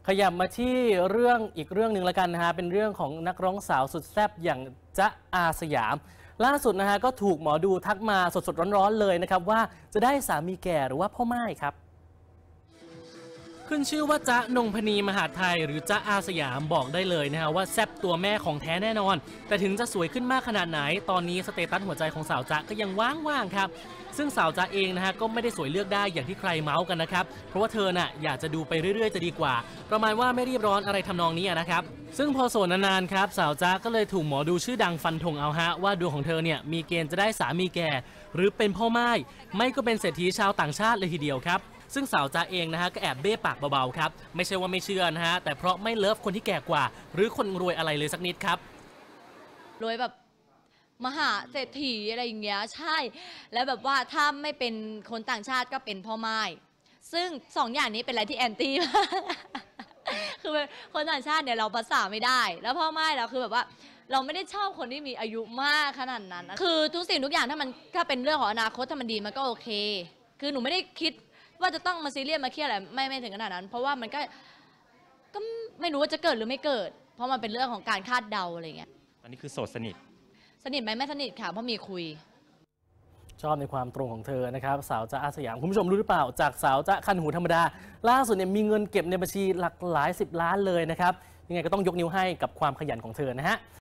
ขยับมาที่อีกเรื่องหนึ่งแล้วกันนะฮะเป็นเรื่องของนักร้องสาวสุดแซ่บอย่างจ๊ะอาสยามล่าสุดนะฮะก็ถูกหมอดูทักมาสดๆร้อนๆเลยนะครับว่าจะได้สามีแก่หรือว่าพ่อม่ายครับขึ้นชื่อว่าจ๊ะนงพนีมหาไทยหรือจ๊ะอาสยามบอกได้เลยนะฮะว่าแซ่บตัวแม่ของแท้แน่นอนแต่ถึงจะสวยขึ้นมากขนาดไหนตอนนี้สเตตัสหัวใจของสาวจ๊ะก็ยังว่างๆครับซึ่งสาวจ๊ะเองนะฮะก็ไม่ได้สวยเลือกได้อย่างที่ใครเมาส์กันนะครับเพราะว่าเธอน่ะอยากจะดูไปเรื่อยๆจะดีกว่าประมาณว่าไม่รีบร้อนอะไรทำนองนี้นะครับซึ่งพอโสดนานๆครับสาวจ๊ะก็เลยถูกหมอดูชื่อดังฟันธงเอาฮะว่าดวงของเธอเนี่ยมีเกณฑ์จะได้สามีแก่หรือเป็นพ่อม่ายไม่ก็เป็นเศรษฐีชาวต่างชาติเลยทีเดียวครับซึ่งสาวจ๊ะเองนะฮะก็แอบเบ้ปากเบาๆครับไม่ใช่ว่าไม่เชื่อนะฮะแต่เพราะไม่เลิฟคนที่แก่กว่าหรือคนรวยอะไรเลยสักนิดครับรวยแบบมหาเศรษฐีอะไรอย่างเงี้ยใช่แล้วแบบว่าถ้าไม่เป็นคนต่างชาติก็เป็นพ่อไม้ซึ่งสองอย่างนี้เป็นอะไรที่แอนตี้มากคือคนต่างชาติเนี่ยเราภาษาไม่ได้แล้วพ่อไม้เราคือแบบว่าเราไม่ได้ชอบคนที่มีอายุมากขนาดนั้นคือทุกสิ่งทุกอย่างถ้าเป็นเรื่องของอนาคตถ้ามันดีมันก็โอเคคือหนูไม่ได้คิดว่าจะต้องมาซีเรียสมาเครียดอะไรไม่ถึงขนาดนั้นเพราะว่ามันก็ไม่รู้ว่าจะเกิดหรือไม่เกิดเพราะมันเป็นเรื่องของการคาดเดาอะไรเงี้ยตอนนี้คือโสดสนิทไหมไม่สนิทค่ะเพราะมีคุยชอบในความตรงของเธอนะครับสาวจ๊ะอาสยามคุณผู้ชมรู้หรือเปล่าจากสาวจ๊ะคันหูธรรมดาล่าสุดเนี่ยมีเงินเก็บในบัญชีหลักหลาย10 ล้านเลยนะครับยังไงก็ต้องยกนิ้วให้กับความขยันของเธอนะฮะ